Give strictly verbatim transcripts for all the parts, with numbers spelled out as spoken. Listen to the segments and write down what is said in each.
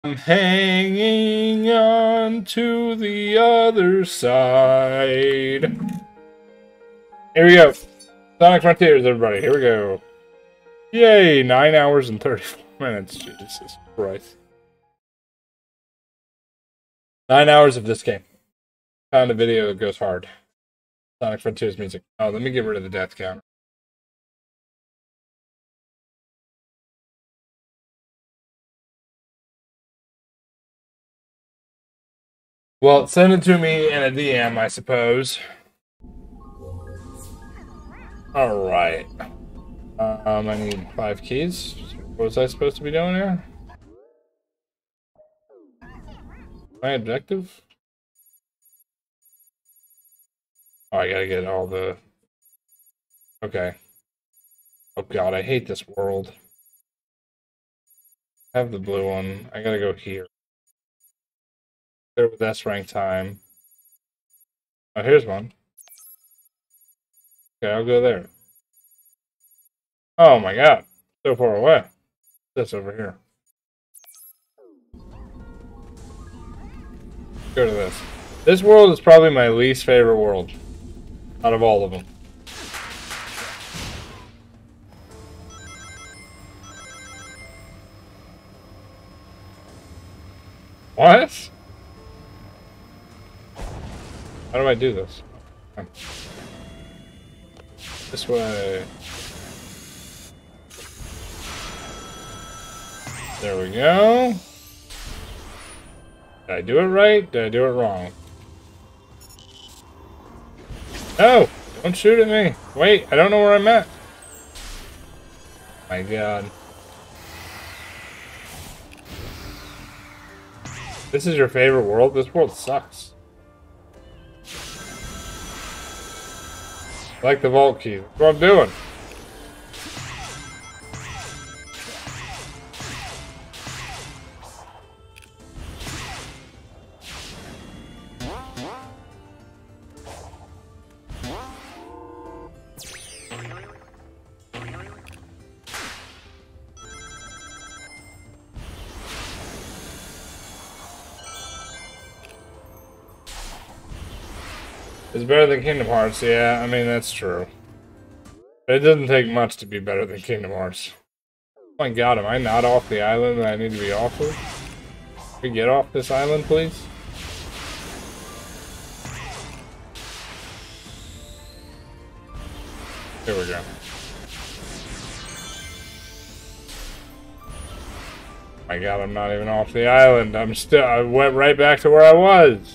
I'm hanging on to the other side. Here we go. Sonic Frontiers, everybody. Here we go. Yay! Nine hours and thirty-four minutes. Jesus Christ. Nine hours of this game. Found a video that goes hard. Sonic Frontiers music. Oh, let me get rid of the death count. Well, send it to me in a D M, I suppose. Alright. Um, I need five keys. What was I supposed to be doing here? My objective? Oh, I gotta get all the... Okay. Oh god, I hate this world. I have the blue one. I gotta go here. There with S rank time. Oh, here's one. Okay, I'll go there. Oh my god. So far away. This over here. Go to this. This world is probably my least favorite world. Out of all of them. What? How do I do this? This way. There we go. Did I do it right? Did I do it wrong? No! Don't shoot at me! Wait, I don't know where I'm at. My god. This is your favorite world? This world sucks. I like the vault key. That's what I'm doing. It's better than Kingdom Hearts, yeah, I mean, that's true. But it doesn't take much to be better than Kingdom Hearts. Oh my god, am I not off the island that I need to be off of? Can we get off this island, please? Here we go. Oh my god, I'm not even off the island. I'm still, I went right back to where I was.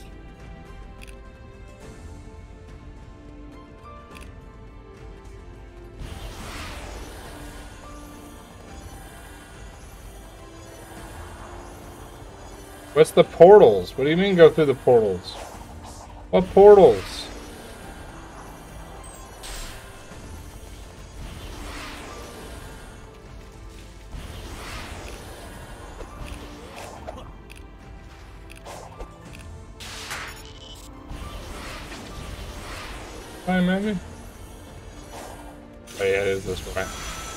What's the portals? What do you mean go through the portals? What portals? Hi, maybe? Oh yeah, it is this way.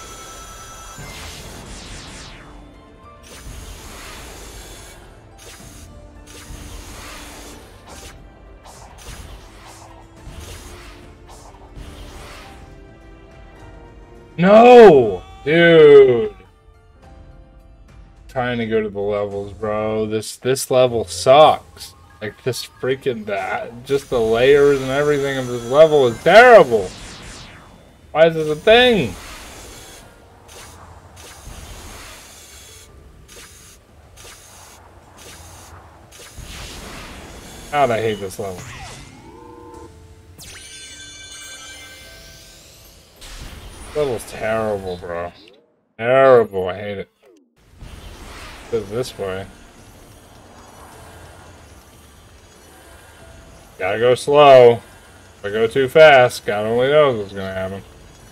No! Dude! Trying to go to the levels, bro. This this level sucks. Like, this freaking that. Just the layers and everything of this level is terrible. Why is this a thing? God, I hate this level. This level's terrible, bro. Terrible, I hate it. It goes this way. Gotta go slow. If I go too fast, God only knows what's gonna happen.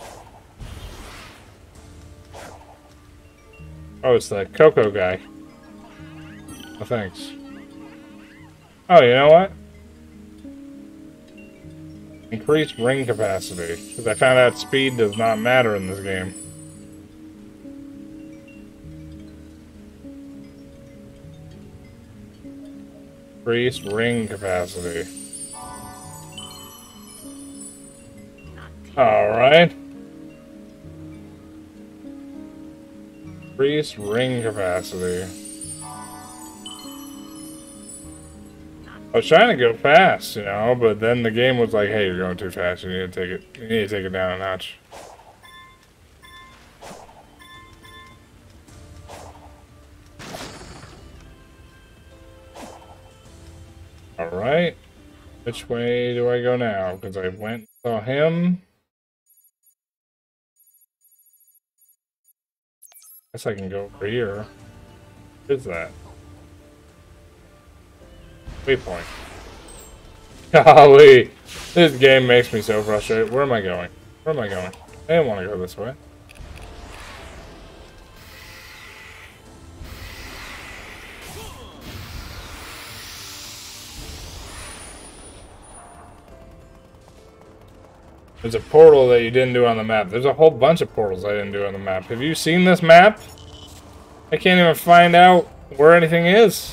Oh, it's that Coco guy. Oh, thanks. Oh, you know what? Increase ring capacity. Because I found out speed does not matter in this game. Increase ring capacity. Alright. Increase ring capacity. I was trying to go fast, you know, but then the game was like, hey, you're going too fast. You need to take it, you need to take it down a notch. Alright. Which way do I go now? Because I went and saw him. Guess I can go over here. What is that? Waypoint. Golly! This game makes me so frustrated. Where am I going? Where am I going? I didn't want to go this way. There's a portal that you didn't do on the map. There's a whole bunch of portals I didn't do on the map. Have you seen this map? I can't even find out where anything is.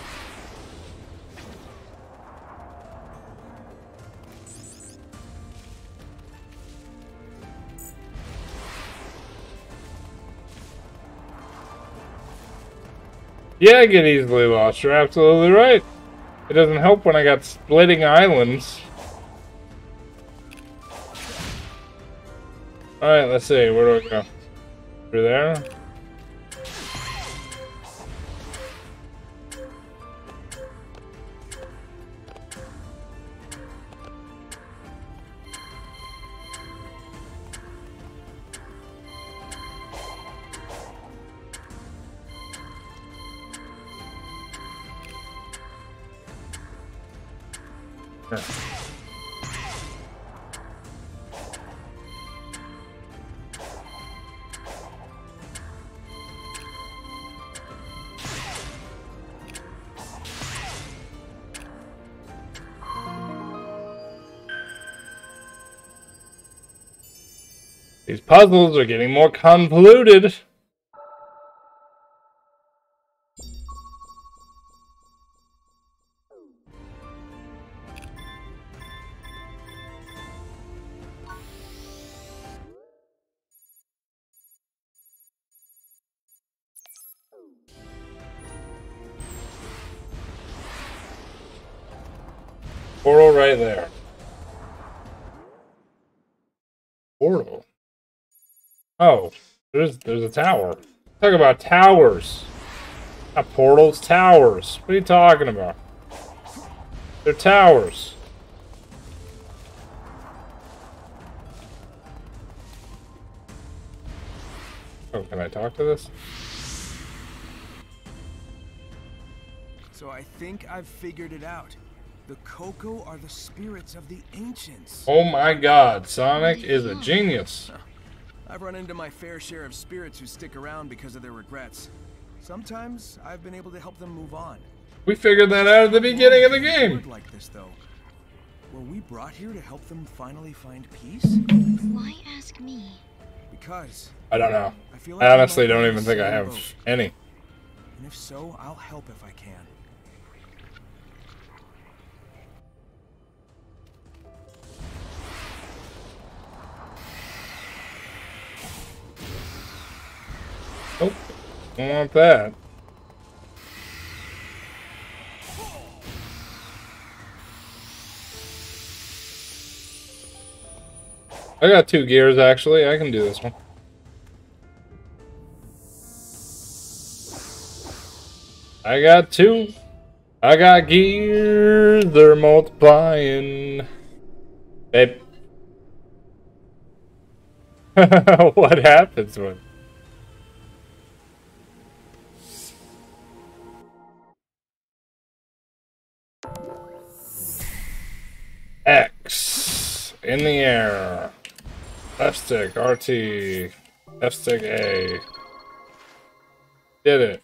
Yeah, I get easily lost. You're absolutely right. It doesn't help when I got splitting islands. Alright, let's see. Where do I go? Through there? Sure. These puzzles are getting more convoluted. Portal right there. Portal. Oh, there's there's a tower. Talk about towers. Not portals, towers. What are you talking about? They're towers. Oh, can I talk to this? So I think I've figured it out. The Koco are the spirits of the ancients. Oh my god, Sonic is a genius. I've run into my fair share of spirits who stick around because of their regrets. Sometimes I've been able to help them move on. We figured that out at the beginning of the game. Like this, though. Were we brought here to help them finally find peace? Why ask me? Because I don't know. I, feel like I honestly I don't even think I have boat. any. And if so, I'll help if I can. Nope. Don't want that. I got two gears, actually. I can do this one. I got two. I got gears. They're multiplying. Babe. What happens when... X. In the air. Left stick, R T. Left stick, A. Did it.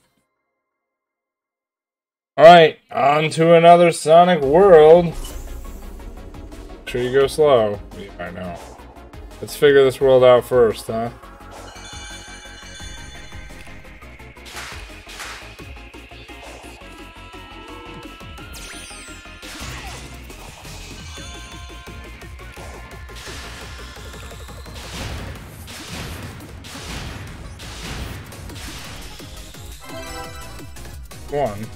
Alright, on to another Sonic world. Make sure you go slow. Yeah, I know. Let's figure this world out first, huh? one.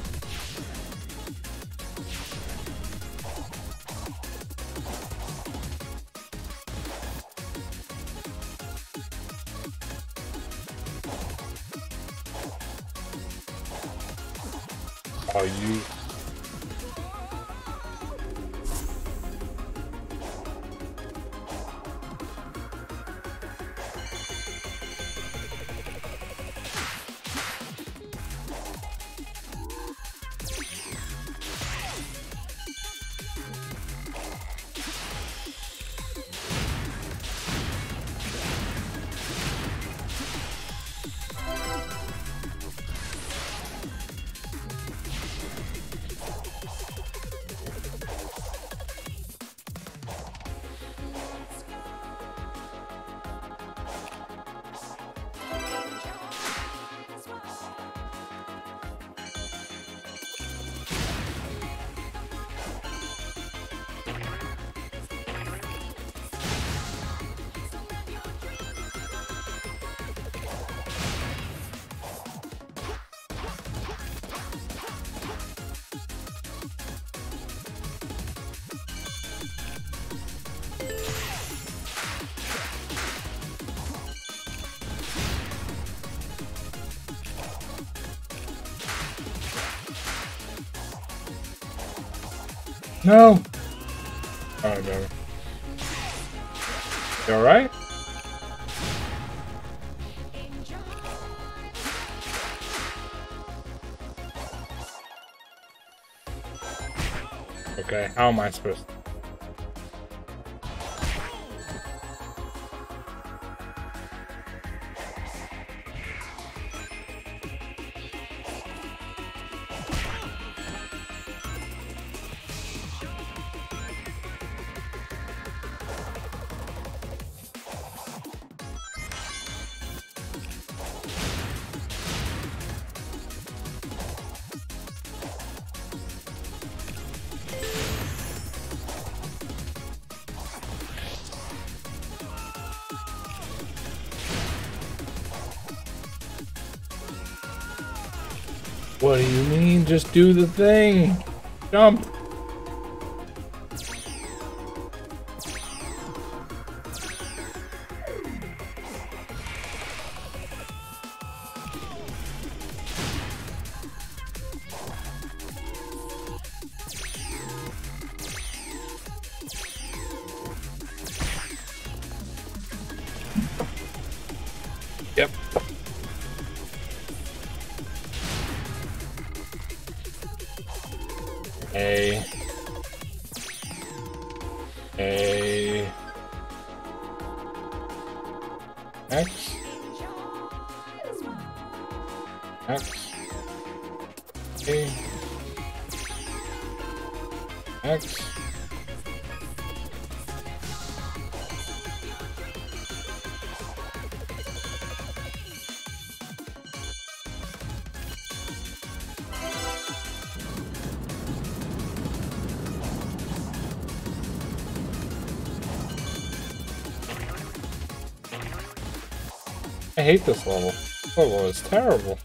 Oh, you. No! Alright, baby. You alright? Okay, how am I supposed to? What do you mean? Just do the thing! Jump! Yep. A. A. X. X. A. X. I hate this level. This level is terrible.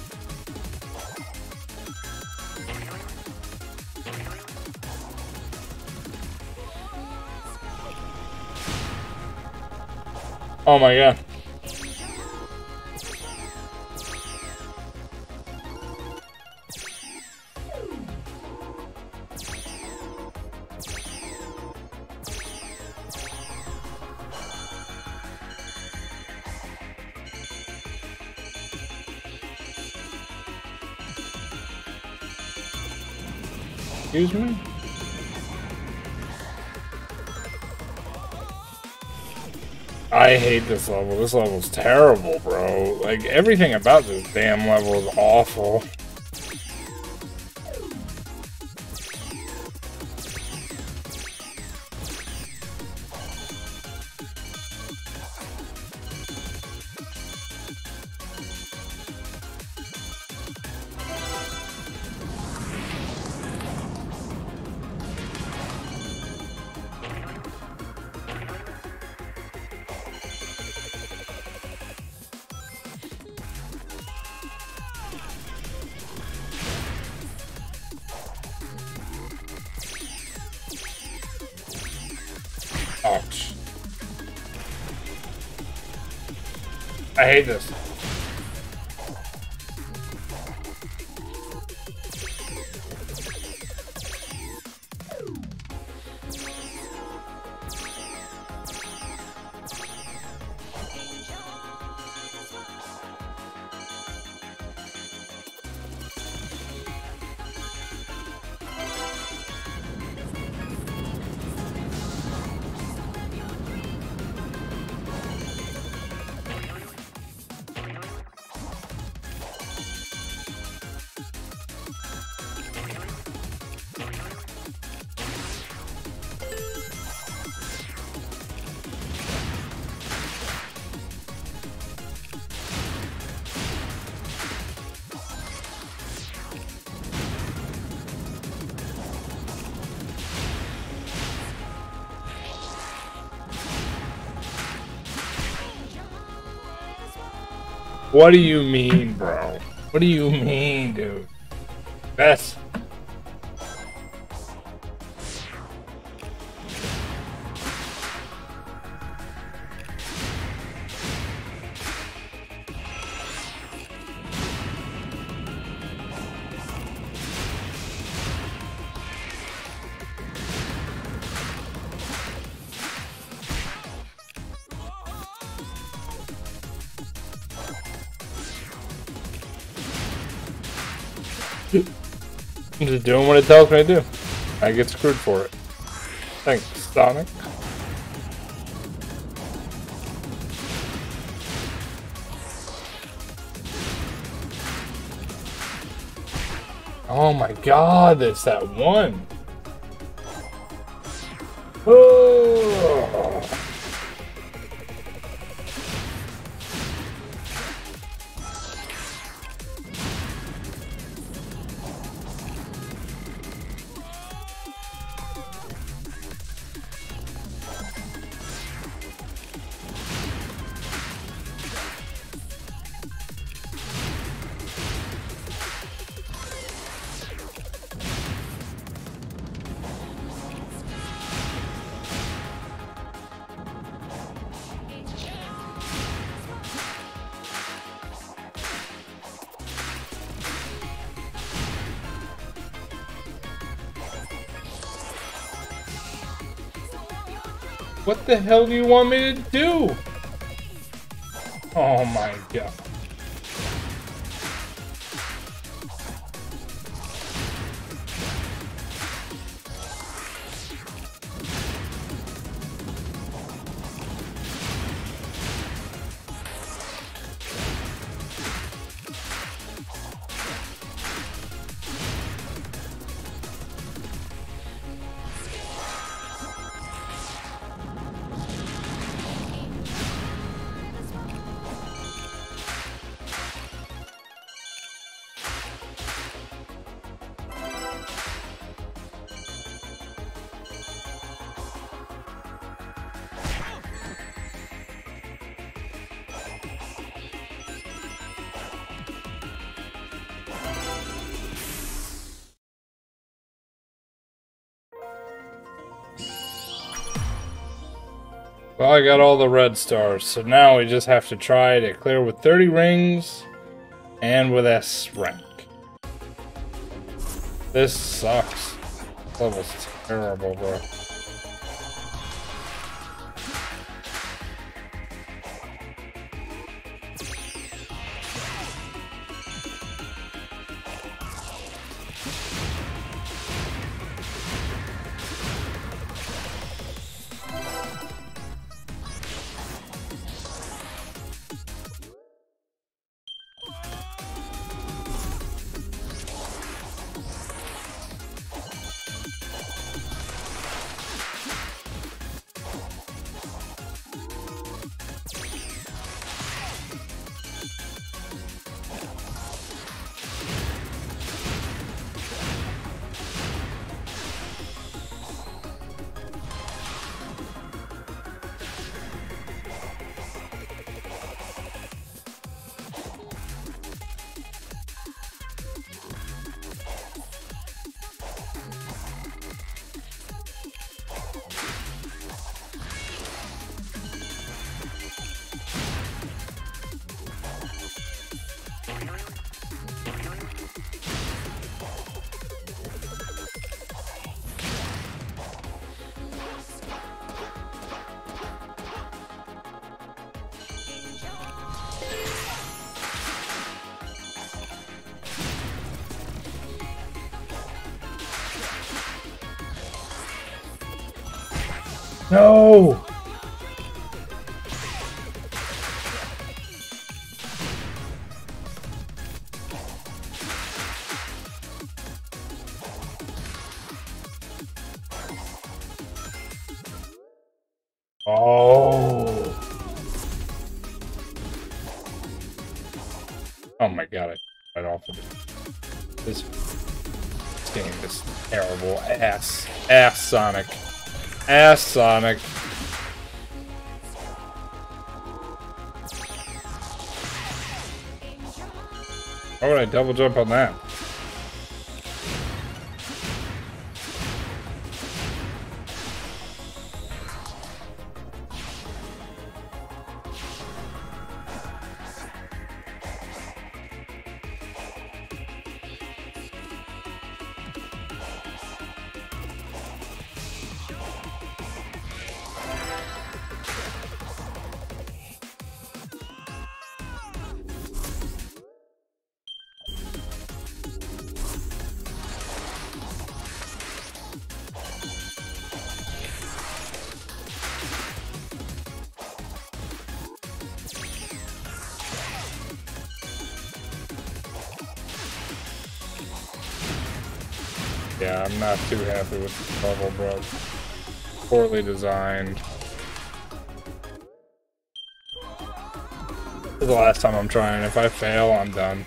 Oh my god. Excuse me? I hate this level. This level's terrible, bro. Like, everything about this damn level is awful. Ouch. I hate this. What do you mean, bro? What do you mean, dude? Best. I'm just doing what it tells me to do. I get screwed for it. Thanks, Sonic. Oh my god, that's that one. Oh. What the hell do you want me to do? Oh my god. Well, I got all the red stars, so now we just have to try to clear with thirty rings and with S rank. This sucks. This level's terrible, bro. No! Oh. Oh my god, I got off of it. This, this game is terrible. Ass. Ass Sonic. Ass Sonic. Why would I double jump on that? Yeah, I'm not too happy with this level, bro. Poorly designed. This is the last time I'm trying. If I fail, I'm done.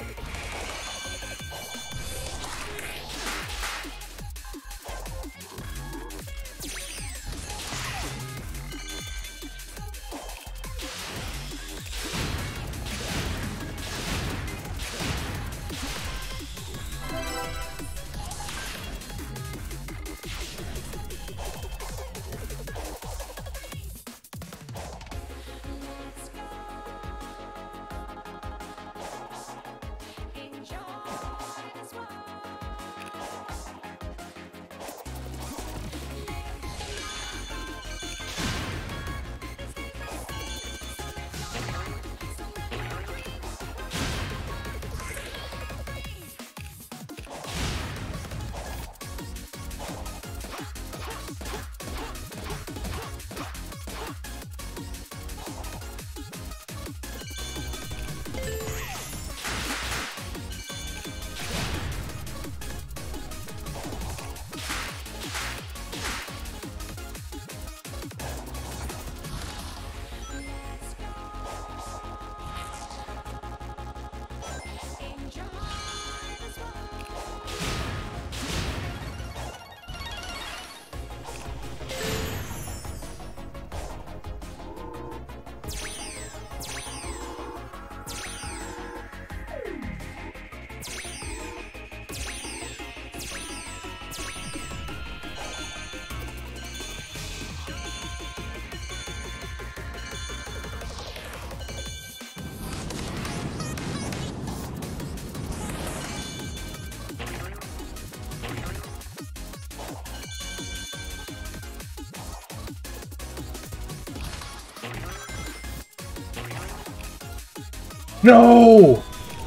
No!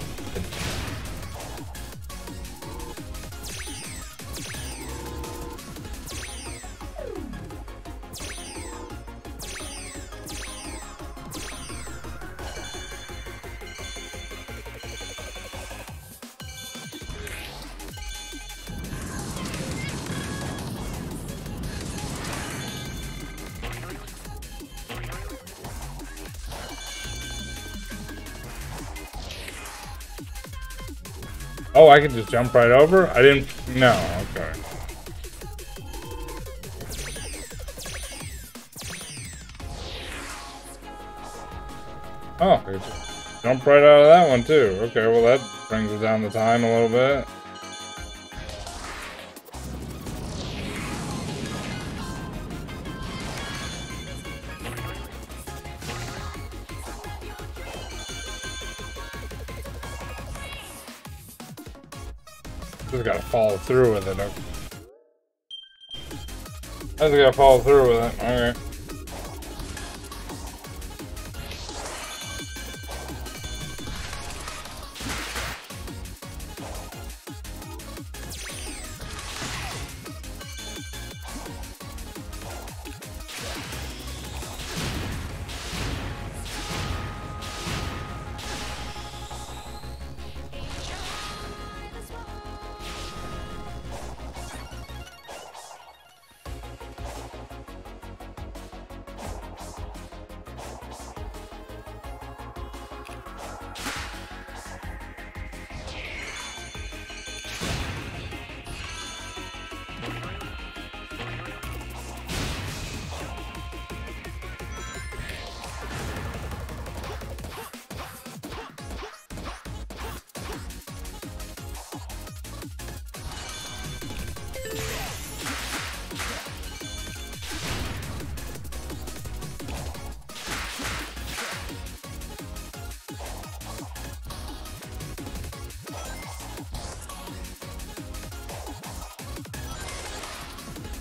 Oh, I can just jump right over? I didn't... No, okay. Oh, I can just jump right out of that one too. Okay, well that brings it down the time a little bit. Just gotta follow through with it. Okay. I just gotta follow through with it. Alright.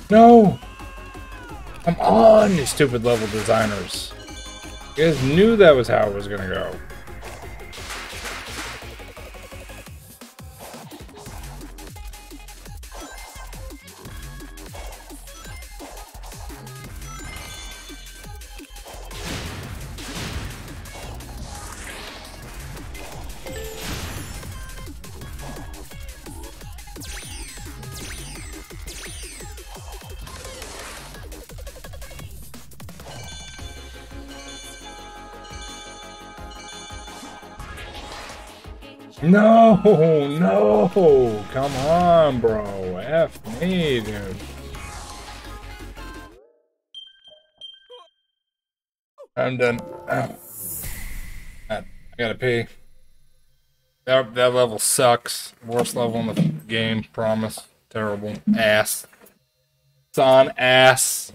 No! Come on, you stupid level designers. You guys knew that was how it was gonna go. No, no, come on, bro. F me, dude. I'm done. Oh. I gotta pee. That, that level sucks. Worst level in the game, promise. Terrible. Ass. It's on ass.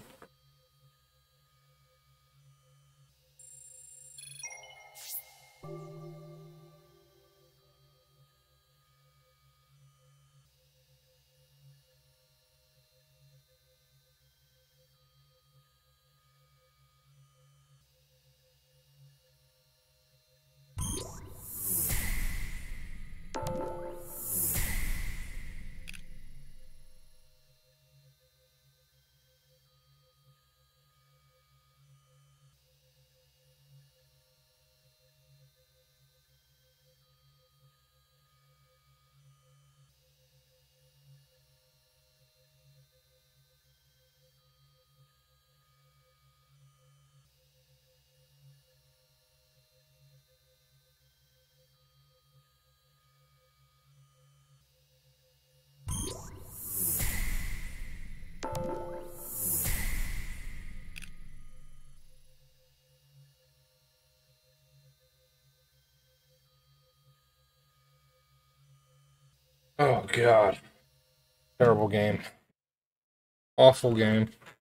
Oh, God. Terrible game. Awful game.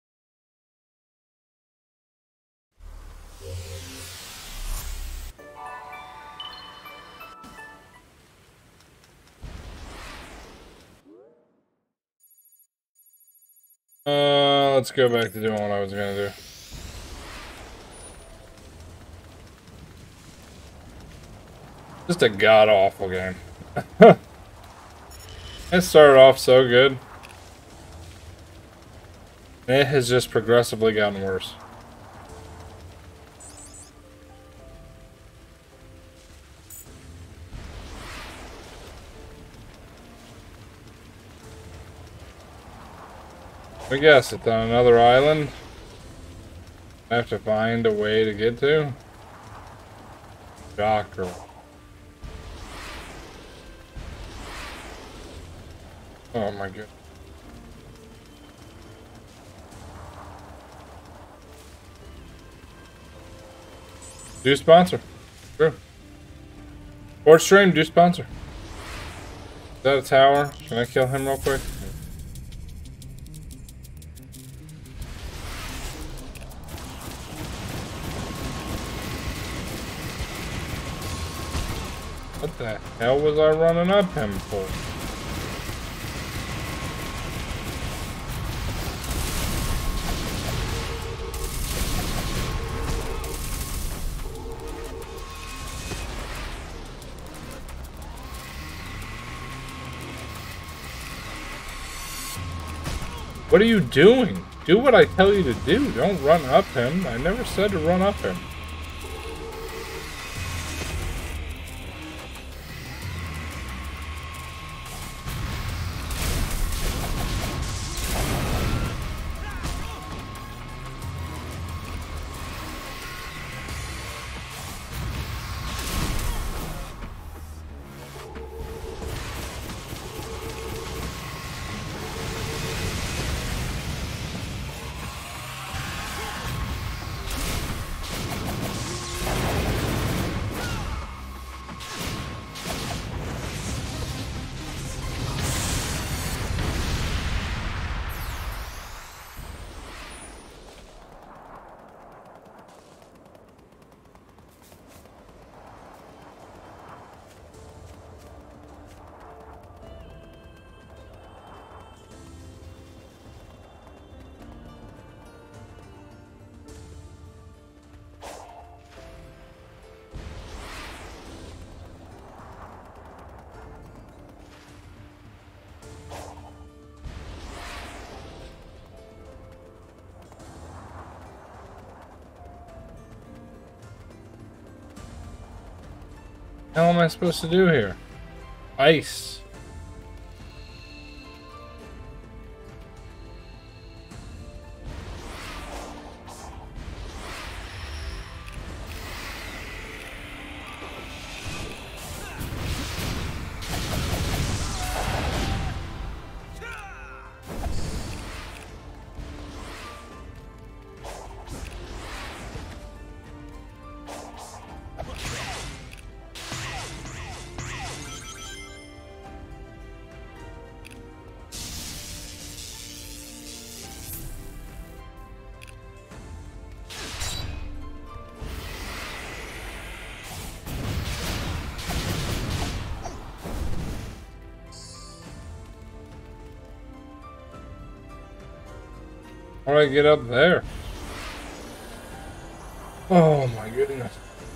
Uh, let's go back to doing what I was gonna do. Just a god-awful game. It started off so good. It has just progressively gotten worse. I guess it's on another island. I have to find a way to get to. Shocker. Oh my god. Do sponsor. True. Or stream, do sponsor. Is that a tower? Can I kill him real quick? What the hell was I running up him for? What are you doing? Do what I tell you to do. Don't run up him. I never said to run up him. hell am I supposed to do here? Ice. How do I get up there? Oh my goodness.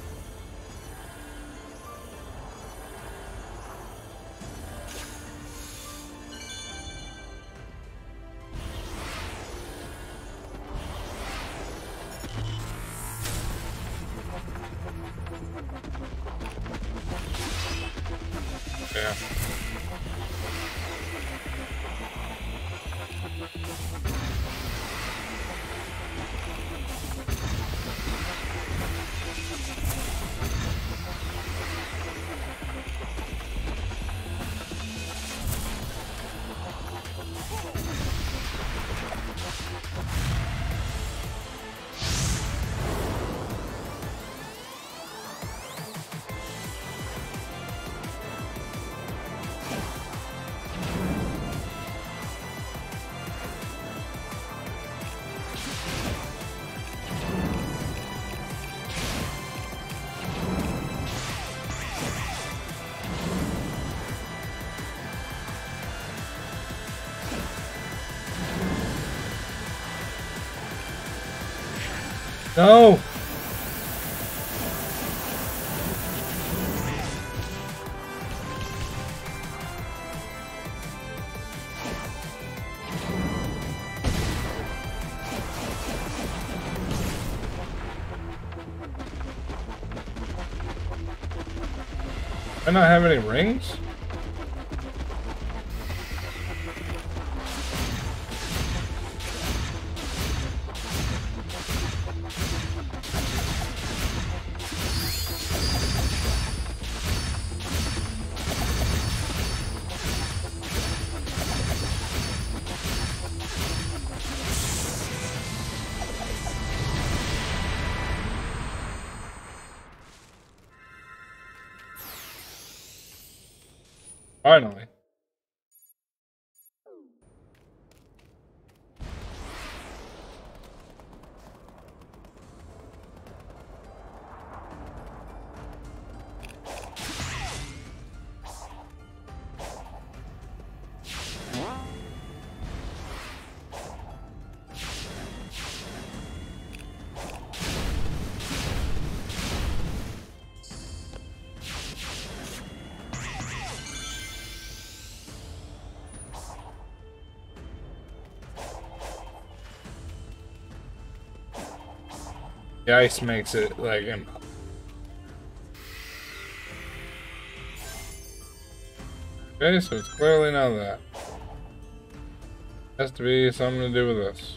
Yeah. No! Do I not have any rings? Finally. The ice makes it like impossible. Okay, so it's clearly not that. Has to be something to do with this.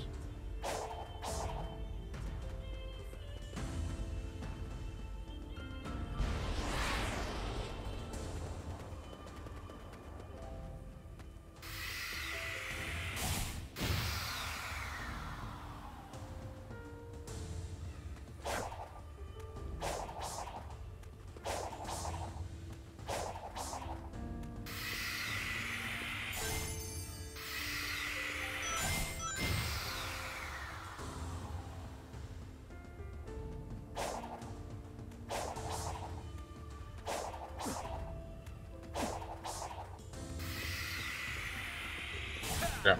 Yeah.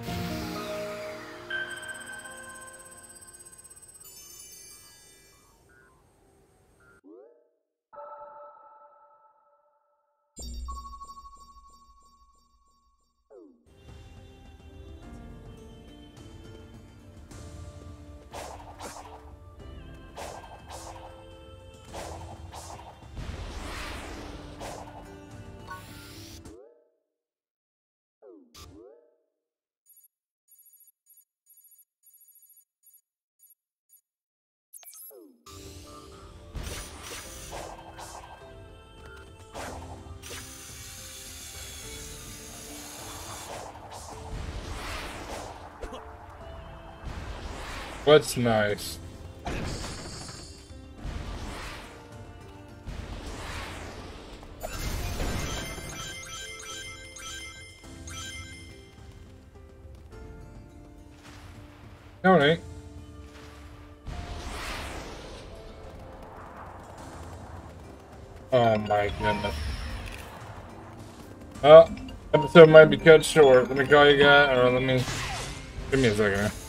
What's nice? No, it ain't. Oh my goodness. Well, episode might be cut short. Let me call you guys, or let me... Give me a second here.